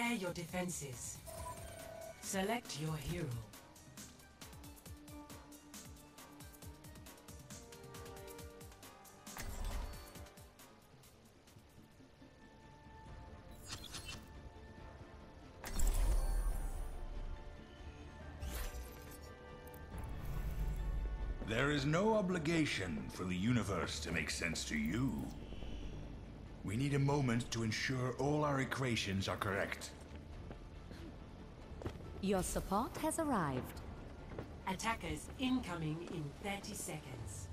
Prepare your defenses. Select your hero. There is no obligation for the universe to make sense to you. We need a moment to ensure all our equations are correct. Your support has arrived. Attackers incoming in 30 seconds.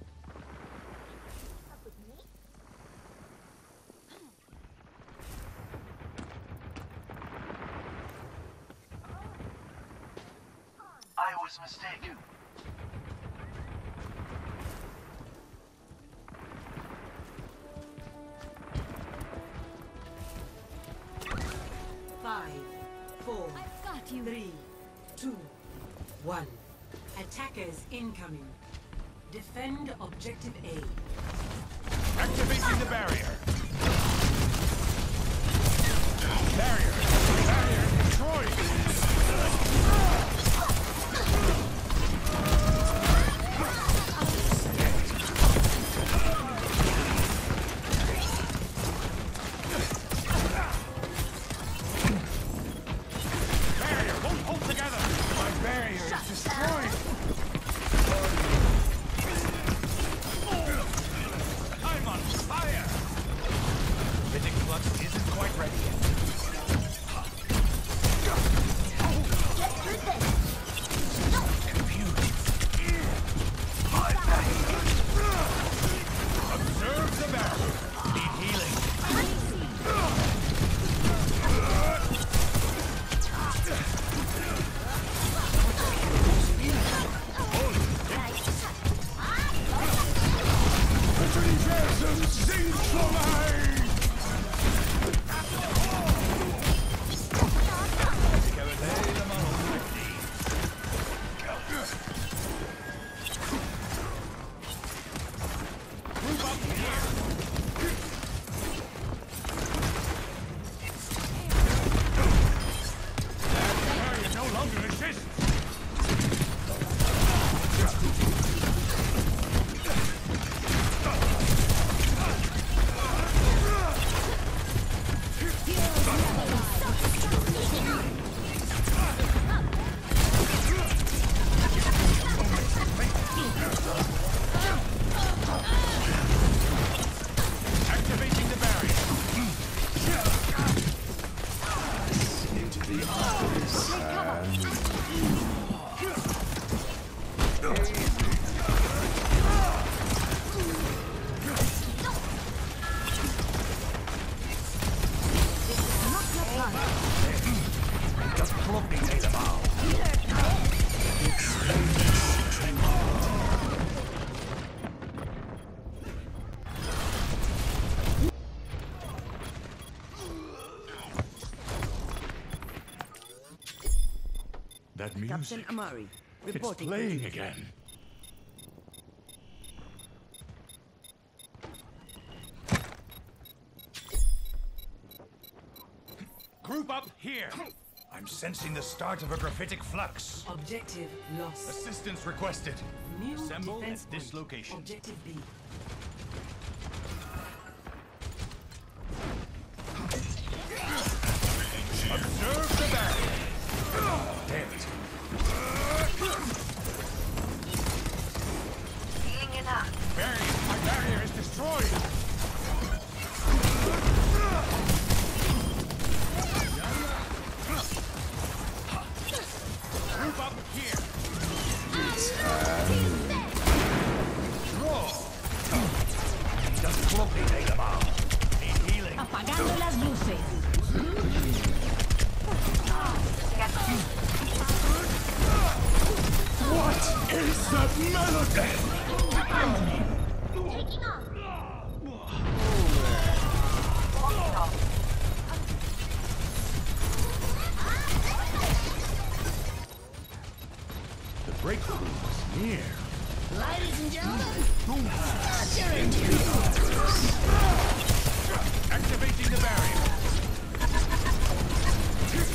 I was mistaken. Five, four, I've got you. 3, 2, 1. Attackers incoming. Defend objective A. Activating the barrier! Barrier destroyed! Barrier won't hold together! My barrier is destroyed! I'm on fire! Physic flux isn't quite ready yet. Observe the barrier. Need healing. Universum singt für mich! Activating the barrier. Into the office. Just flopping in the bow. That music. Captain Amari, It's reporting. playing again. Group up here. I'm sensing the start of a graphitic flux. Objective lost. Assistance requested. New Assemble defense at this point. location. Objective B. Observe the barrier. Damn it. Healing it up. Barrier. My barrier is destroyed. Group up here. Draw. Just flopping in the bow. Need healing. Apagando las luces. What is that melody? Taking off. The breakthrough is near. Ladies and gentlemen, Activating the barrier.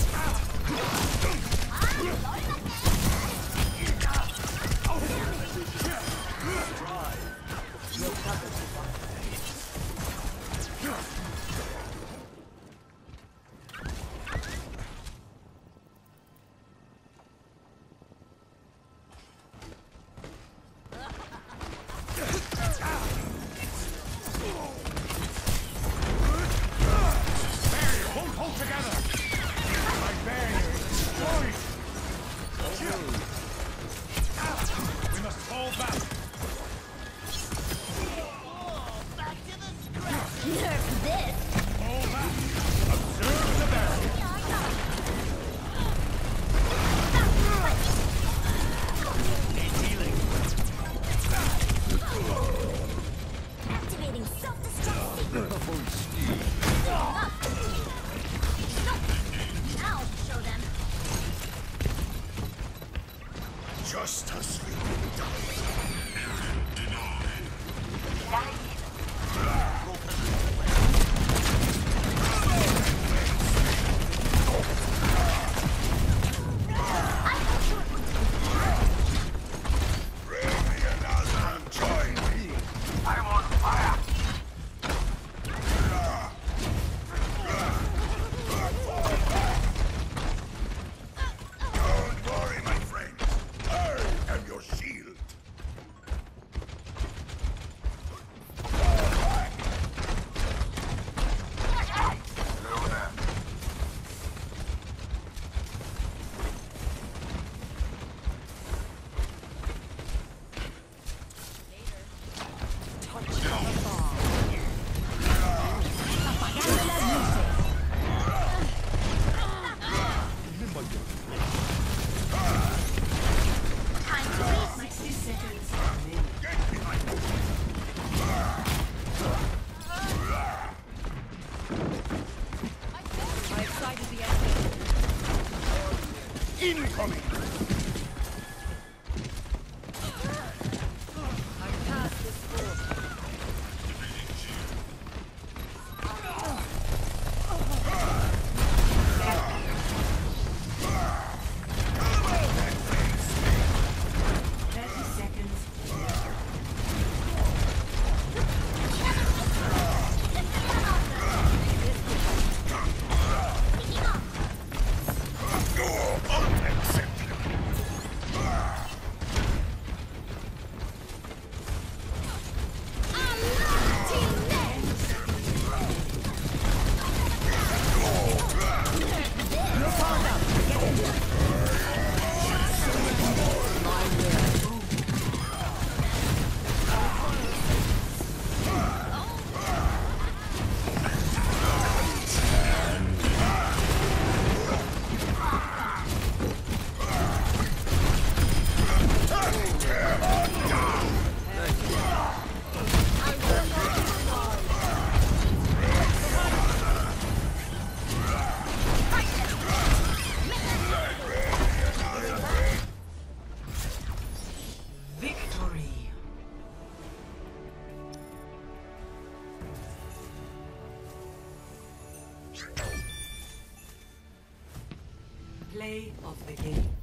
Just as we died. Join me. I'm on fire. Don't worry, my friend. I am your shield. Hello there. Apagando las luces. Time to eat. 60 seconds remaining. Get behind me. I've sighted the enemy. Incoming. I've passed this fort. Victory. Play of the game.